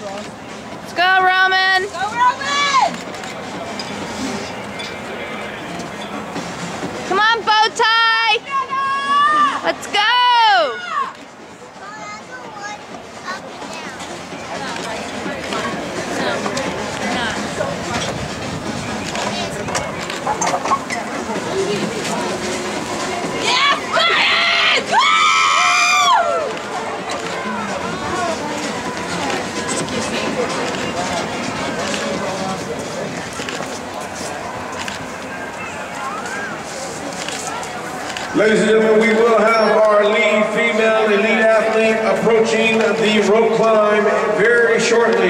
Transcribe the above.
Let's go, Roman! Go, Roman! Come on, Bowtie! Let's go! Ladies and gentlemen, we will have our lead female elite athlete approaching the rope climb very shortly.